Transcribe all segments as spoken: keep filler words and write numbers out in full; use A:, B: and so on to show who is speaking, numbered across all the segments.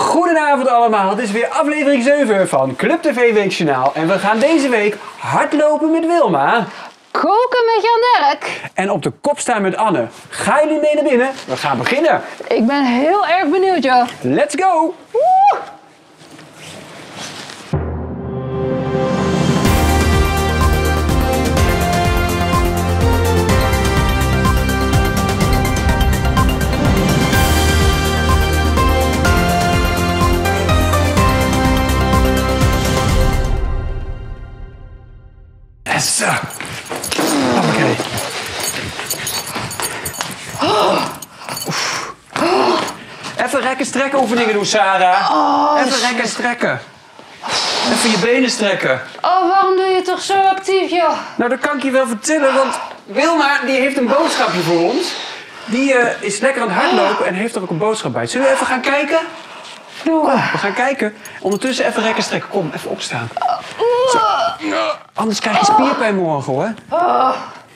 A: Goedenavond allemaal, het is weer aflevering zeven van Club T V Weekjournaal en we gaan deze week hardlopen met Wilma.
B: Koken met Jan Dirk.
A: En op de kop staan met Anne. Gaan jullie mee naar binnen? We gaan beginnen.
B: Ik ben heel erg benieuwd, joh.
A: Let's go!
B: Woe!
A: Zo. Oké. Oh. Even rekken strekken oefeningen doen, Sarah.
B: Oh,
A: Even rekken strekken. Even je benen strekken.
B: Oh, waarom doe je toch zo actief, joh?
A: Nou, dat kan ik je wel vertellen, want Wilma die heeft een boodschapje voor ons. Die uh, is lekker aan het hardlopen en heeft er ook een boodschap bij. Zullen we even gaan kijken?
B: Doe.
A: Kom, we gaan kijken. Ondertussen even rekken strekken. Kom, even opstaan. Zo. Anders krijg je spierpijn morgen, hoor.
B: Oh.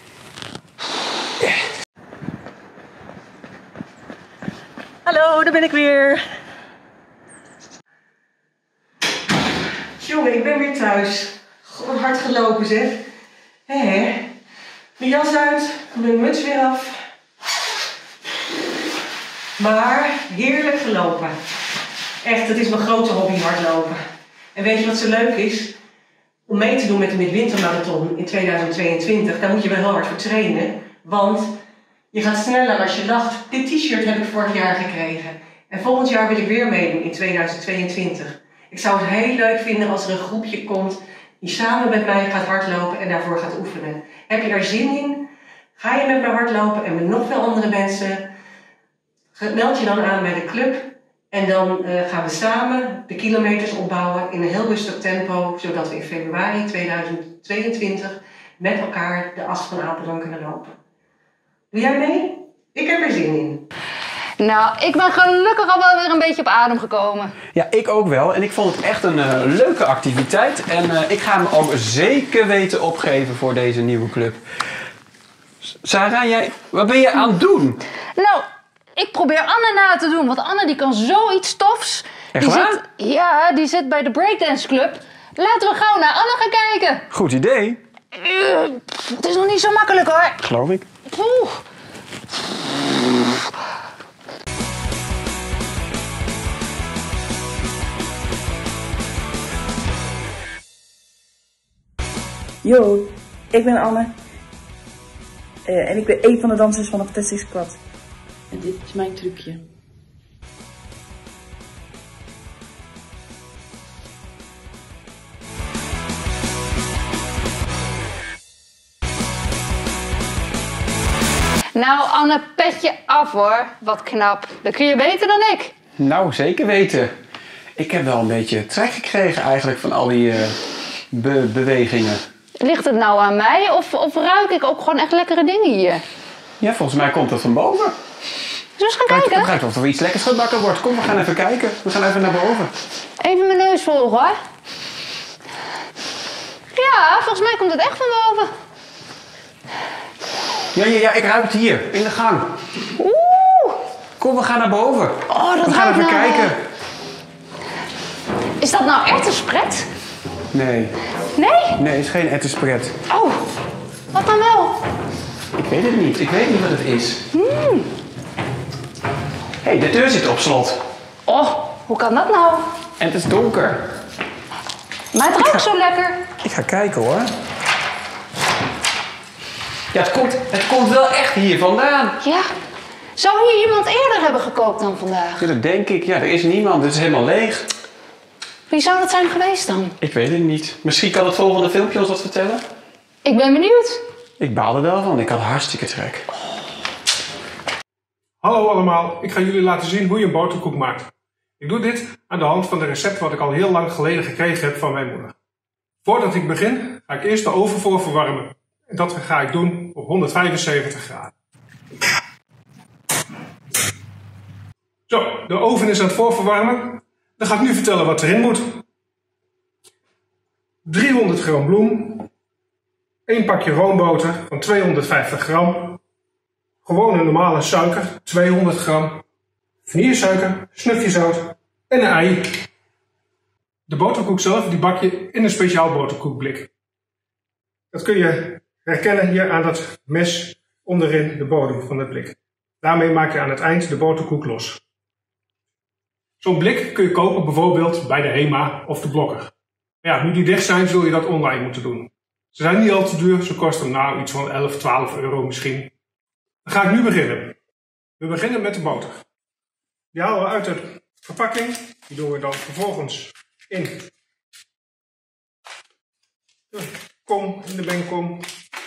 C: Hallo, daar ben ik weer. Jongen, ik ben weer thuis. God, wat hard gelopen, zeg. Hé, hé. Mijn jas uit, mijn muts weer af. Maar heerlijk gelopen. Echt, het is mijn grote hobby, hardlopen. En weet je wat zo leuk is? Om mee te doen met de Midwintermarathon in tweeduizend tweeëntwintig, daar moet je wel heel hard voor trainen. Want je gaat sneller als je lacht. Dit t-shirt heb ik vorig jaar gekregen. En volgend jaar wil ik weer meedoen in tweeduizend tweeëntwintig. Ik zou het heel leuk vinden als er een groepje komt die samen met mij gaat hardlopen en daarvoor gaat oefenen. Heb je daar zin in? Ga je met me hardlopen en met nog veel andere mensen? Meld je dan aan bij de club. En dan uh, gaan we samen de kilometers opbouwen in een heel rustig tempo, zodat we in februari tweeduizend tweeëntwintig met elkaar de as van Apeldoorn kunnen lopen. Doe jij mee? Ik heb er zin in.
B: Nou, ik ben gelukkig al wel weer een beetje op adem gekomen.
A: Ja, ik ook wel. En ik vond het echt een uh, leuke activiteit. En uh, ik ga me ook zeker weten opgeven voor deze nieuwe club. Sarah, jij, wat ben je aan het doen?
B: Nou, ik probeer Anne na te doen, want Anne die kan zoiets tofs.
A: Echt
B: die
A: waar?
B: Zit, ja, die zit bij de Breakdance Club. Laten we gauw naar Anne gaan kijken.
A: Goed idee.
B: Uh, het is nog niet zo makkelijk, hoor.
A: Geloof ik.
B: Oeh.
D: Yo, ik ben Anne. Uh, en ik ben een van de dansers van de Fantastic Squad. En dit is mijn trucje.
B: Nou, Anne, petje af, hoor. Wat knap. Dat kun je beter dan ik.
A: Nou, zeker weten. Ik heb wel een beetje trek gekregen eigenlijk van al die uh, be bewegingen.
B: Ligt het nou aan mij of, of ruik ik ook gewoon echt lekkere dingen hier?
A: Ja, volgens mij komt dat van boven.
B: Zullen we eens gaan
A: Het
B: kijken?
A: ruikt of er iets lekkers gebakken wordt. Kom, we gaan even kijken. We gaan even naar boven.
B: Even mijn neus volgen, hoor. Ja, volgens mij komt het echt van boven.
A: Ja, ja, ja, ik ruik het hier, in de gang.
B: Oeh.
A: Kom, we gaan naar boven.
B: Oh, dat
A: we gaan
B: ruikt
A: even
B: nou...
A: kijken.
B: Is dat nou erwtenspret?
A: Nee.
B: Nee?
A: Nee, het is geen ettenspret.
B: Oh, wat dan wel?
A: Ik weet het niet. Ik weet niet wat het is.
B: Hmm.
A: Hé, hey, de deur zit op slot.
B: Oh, hoe kan dat nou?
A: En het is donker.
B: Maar het ruikt zo lekker.
A: Ik ga kijken, hoor. Ja, het komt, het komt wel echt hier vandaan.
B: Ja. Zou hier iemand eerder hebben gekookt dan vandaag?
A: Ja, dat denk ik. Ja, er is niemand. Het is helemaal leeg.
B: Wie zou dat zijn geweest dan?
A: Ik weet het niet. Misschien kan het volgende filmpje ons wat vertellen?
B: Ik ben benieuwd.
A: Ik baal er wel van. Ik had hartstikke trek.
E: Hallo allemaal, ik ga jullie laten zien hoe je een boterkoek maakt. Ik doe dit aan de hand van een recept wat ik al heel lang geleden gekregen heb van mijn moeder. Voordat ik begin, ga ik eerst de oven voor verwarmen. En dat ga ik doen op honderdvijfenzeventig graden. Zo, de oven is aan het voorverwarmen. Dan ga ik nu vertellen wat erin moet. driehonderd gram bloem. één pakje roomboter van tweehonderdvijftig gram. Gewone normale suiker, tweehonderd gram. Vanillesuiker, snufje zout en een ei. De boterkoek zelf die bak je in een speciaal boterkoekblik. Dat kun je herkennen hier aan dat mes onderin de bodem van het blik. Daarmee maak je aan het eind de boterkoek los. Zo'n blik kun je kopen bijvoorbeeld bij de HEMA of de Blokker. Ja, nu die dicht zijn zul je dat online moeten doen. Ze zijn niet al te duur, ze kosten nou iets van elf, twaalf euro misschien. Dan ga ik nu beginnen. We beginnen met de boter. Die halen we uit de verpakking. Die doen we dan vervolgens in de kom, in de mengkom.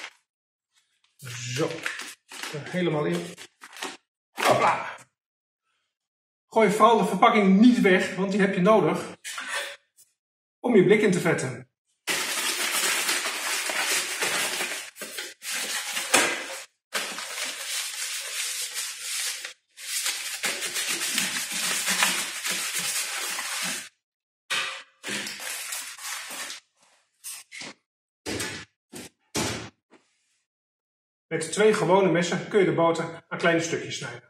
E: Zo, er helemaal in. Hopla. Gooi vooral de verpakking niet weg, want die heb je nodig om je blik in te vetten. Met twee gewone messen kun je de boter aan kleine stukjes snijden.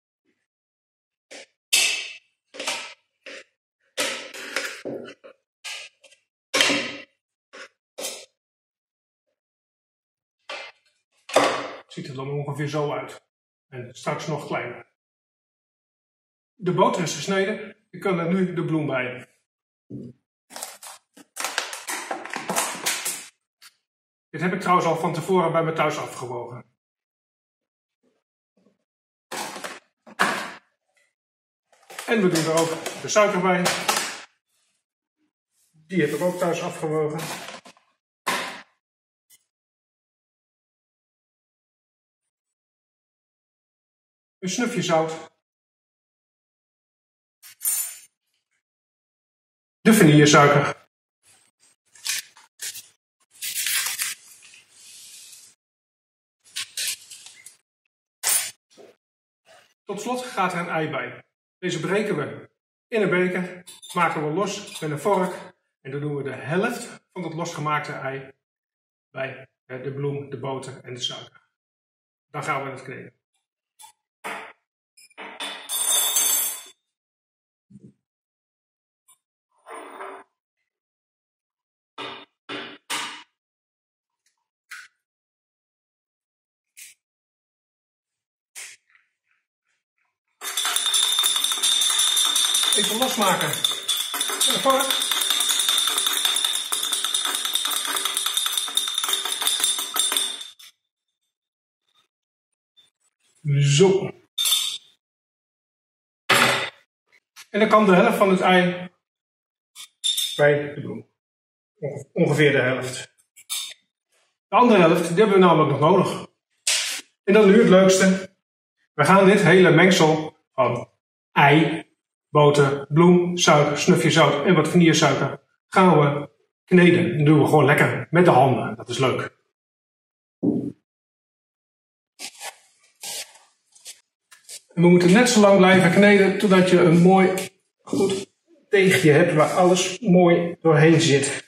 E: Het ziet er dan ongeveer zo uit. En straks nog kleiner. De boter is gesneden. Je kan er nu de bloem bij. Dit heb ik trouwens al van tevoren bij me thuis afgewogen. En we doen er ook de suiker bij. Die heb ik ook thuis afgewogen. Een snufje zout. De vanillesuiker. Tot slot gaat er een ei bij. Deze breken we in een beker, maken we los met een vork en dan doen we de helft van het losgemaakte ei bij de bloem, de boter en de suiker. Dan gaan we het kneden. Even losmaken. En een vork. Zo. En dan kan de helft van het ei bij de bloem. Ongeveer de helft. De andere helft, die hebben we namelijk nog nodig. En dan nu het leukste. We gaan dit hele mengsel van ei, boter, bloem, suiker, snufje zout en wat vanillesuiker gaan we kneden. En dat doen we gewoon lekker met de handen. Dat is leuk. En we moeten net zo lang blijven kneden totdat je een mooi goed deegje hebt waar alles mooi doorheen zit.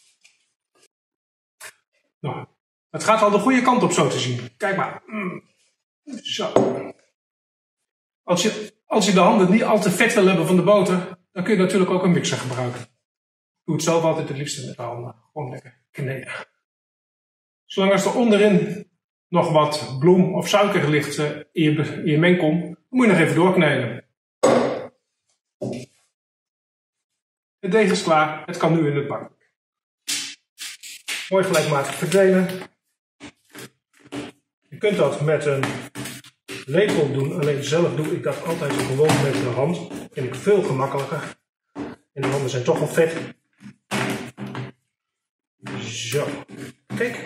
E: Nou, het gaat al de goede kant op zo te zien. Kijk maar. Zo. Als je, als je de handen niet al te vet wil hebben van de boter, dan kun je natuurlijk ook een mixer gebruiken. Ik doe het zelf altijd het liefste met de handen. Gewoon lekker kneden. Zolang als er onderin nog wat bloem of suiker ligt in je, in je mengkom, dan moet je nog even doorkneden. Het deeg is klaar. Het kan nu in het bak. Mooi gelijkmatig verdelen. Je kunt dat met een lepel doen, alleen zelf doe ik dat altijd gewoon met de hand. Dat vind ik veel gemakkelijker. En de handen zijn toch al vet. Zo, kijk.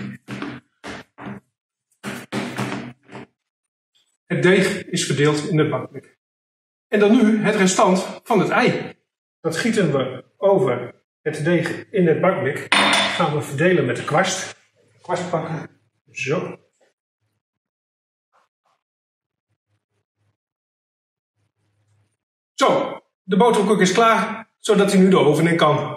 E: Het deeg is verdeeld in de bakblik. En dan nu het restant van het ei. Dat gieten we over het deeg in het bakblik. Gaan we verdelen met de kwast. Kwast pakken. Zo. Zo, de boterkoek is klaar, zodat hij nu de oven in kan.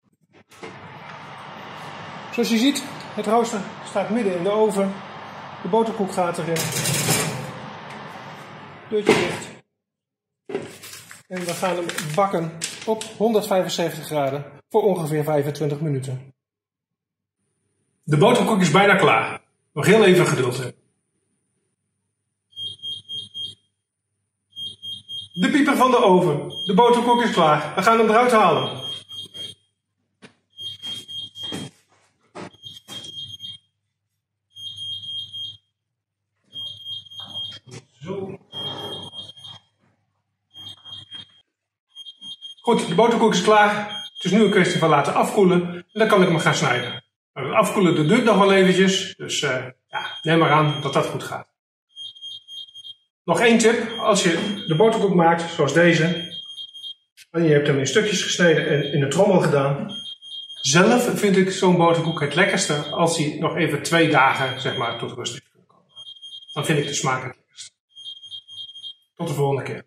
E: Zoals je ziet, het rooster staat midden in de oven. De boterkoek gaat erin. Deurtje dicht. En we gaan hem bakken op honderdvijfenzeventig graden voor ongeveer vijfentwintig minuten. De boterkoek is bijna klaar. Nog heel even geduld hebben. De pieper van de oven. De boterkoek is klaar. We gaan hem eruit halen. Zo. Goed, de boterkoek is klaar. Het is nu een kwestie van laten afkoelen. En dan kan ik hem gaan snijden. Maar het afkoelen dat duurt nog wel eventjes. Dus uh, ja, neem maar aan dat dat goed gaat. Nog één tip. Als je de boterkoek maakt, zoals deze. En je hebt hem in stukjes gesneden en in de trommel gedaan. Zelf vind ik zo'n boterkoek het lekkerste als hij nog even twee dagen zeg maar, tot rust heeft kunnen komen. Dan vind ik de smaak het lekkerste. Tot de volgende keer.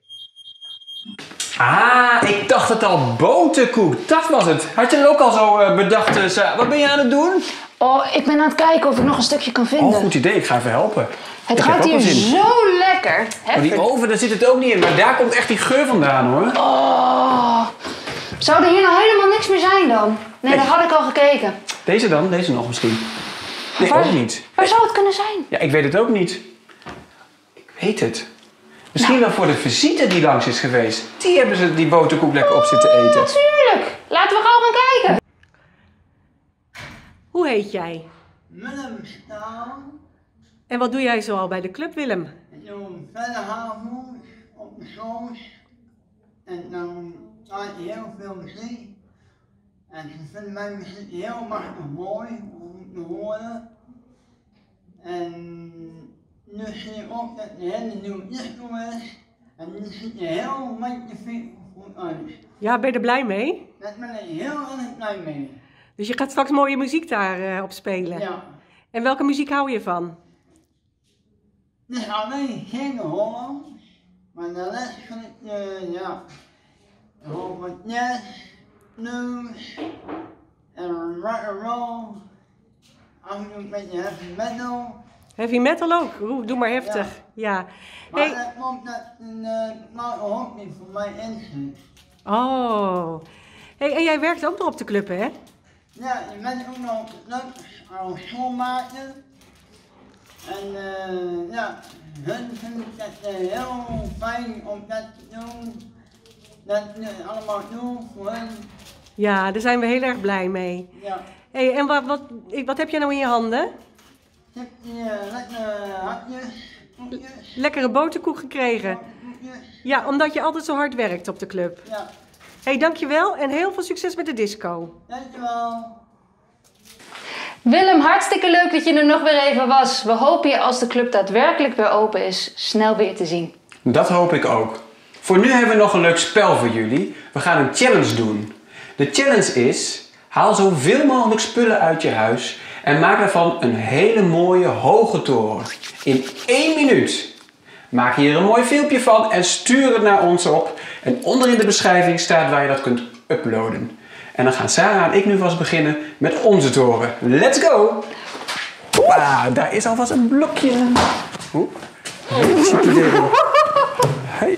A: Ah, ik dacht het al, boterkoek. Dat was het. Had je het ook al zo uh, bedacht, uh, Sa- Wat ben je aan het doen?
B: Oh, ik ben aan het kijken of ik nog een stukje kan vinden.
A: Oh, goed idee. Ik ga even helpen.
B: Het
A: Ik
B: gaat
A: heb ook
B: hier
A: wel zin.
B: zo lekker.
A: Maar die oven, daar zit het ook niet in. Maar daar komt echt die geur vandaan, hoor.
B: Oh. Zou er hier nou helemaal niks meer zijn dan? Nee,
A: Nee.
B: dat had ik al gekeken.
A: Deze dan? Deze nog misschien? Nee,
B: Waar-
A: ook niet.
B: Waar zou het kunnen zijn?
A: Ja, ik weet het ook niet. Ik weet het. Misschien wel voor de visite die langs is geweest. Die hebben ze die boterkoek lekker op zitten eten.
B: Natuurlijk. Laten we gauw gaan kijken.
F: Hoe heet jij?
G: Willem staan.
F: En wat doe jij zoal bij de club, Willem?
G: Ik doe vrijdagavond op de soos. En dan draait hij heel veel muziek. En ze vinden mijn muziek heel machtig mooi om te horen. En nu zie je ook dat de hele nieuwe disco is. En nu ziet er heel magnifiek goed uit.
F: Ja, ben je er blij mee?
G: Daar ben ik heel erg blij mee.
F: Dus je gaat straks mooie muziek daar uh, op spelen.
G: Ja.
F: En welke muziek hou je van?
G: Het is alleen geen Holland, maar de rest vind ik, uh, ja, bijvoorbeeld jazz, blues, en rock'n'roll, af en toe een beetje heavy metal.
F: Heavy metal ook? Oeh, doe maar heftig. Ja.
G: Maar
F: Hey.
G: dat komt dat een uh, kleine hobby voor mij in zit.
F: Oh. Hey, en jij werkt ook nog op de club, hè?
G: Ja, je bent ook nog op de club als schoonmaker. En uh, ja, hun vinden het uh, heel fijn om dat te doen. Dat uh, allemaal doen voor hun.
F: Ja, daar zijn we heel erg blij mee.
G: Ja.
F: Hey, en wat, wat, wat heb jij nou in je handen?
G: Ik heb die uh, lekkere hapjes, koekjes,
F: Lekkere boterkoek gekregen.
G: koekjes.
F: Ja, omdat je altijd zo hard werkt op de club.
G: Ja,
F: Hey, dankjewel en heel veel succes met de disco.
G: dankjewel.
B: Willem, hartstikke leuk dat je er nog weer even was. We hopen je als de club daadwerkelijk weer open is, snel weer te zien.
A: Dat hoop ik ook. Voor nu hebben we nog een leuk spel voor jullie. We gaan een challenge doen. De challenge is, haal zoveel mogelijk spullen uit je huis en maak ervan een hele mooie hoge toren. In één minuut. Maak hier een mooi filmpje van en stuur het naar ons op. En onder in de beschrijving staat waar je dat kunt uploaden. En dan gaan Sarah en ik nu vast beginnen met onze toren. Let's go! Hoppa, daar is alvast een blokje. Oeh. Hey.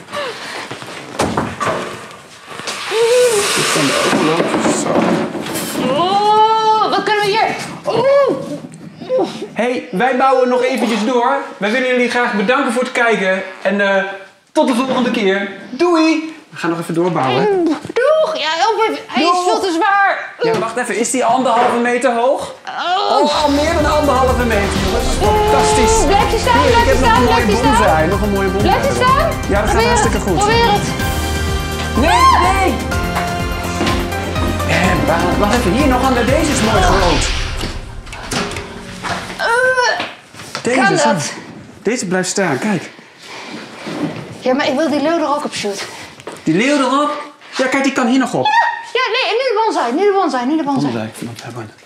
A: Dit zijn de overloopjes. Zo.
B: Oh, wat kunnen we hier? Oeh.
A: Hey, wij bouwen nog eventjes door. Wij willen jullie graag bedanken voor het kijken. En uh, tot de volgende keer. Doei! We gaan nog even doorbouwen.
B: Doeg! Ja, help even. Hij is
A: Doeg.
B: veel te zwaar.
A: Ja, wacht even. Is die anderhalve meter hoog?
B: Oh.
A: Oh, al meer dan anderhalve meter, jongens. Fantastisch.
B: Blijf je staan,
A: Hier,
B: blijf
A: ik
B: je
A: heb nog
B: staan,
A: een mooie
B: blijf je staan.
A: bonsai. Nog een mooie bonsai.
B: Blijf je staan?
A: Ja, dat gaat
B: Probeer
A: hartstikke
B: het.
A: goed.
B: Probeer het.
A: Nee, nee! En wa- wacht even. Hier nog aan de. Deze is mooi groot. Deze,
B: Kan
A: zo.
B: dat?
A: Deze blijft staan, kijk.
B: Ja, maar ik wil die leeuw er ook op shooten.
A: Die leeuw erop. Ja, kijk, die kan hier nog op.
B: Ja, nee, nu de bonsai, nu de bonsai, nu de bonsai.
A: Bonsai, vanaf hebben.